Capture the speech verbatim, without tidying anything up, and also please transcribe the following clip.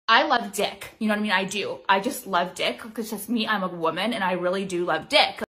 I love dick. You know what I mean? I do. I just love dick. It's just me. I'm a woman and I really do love dick.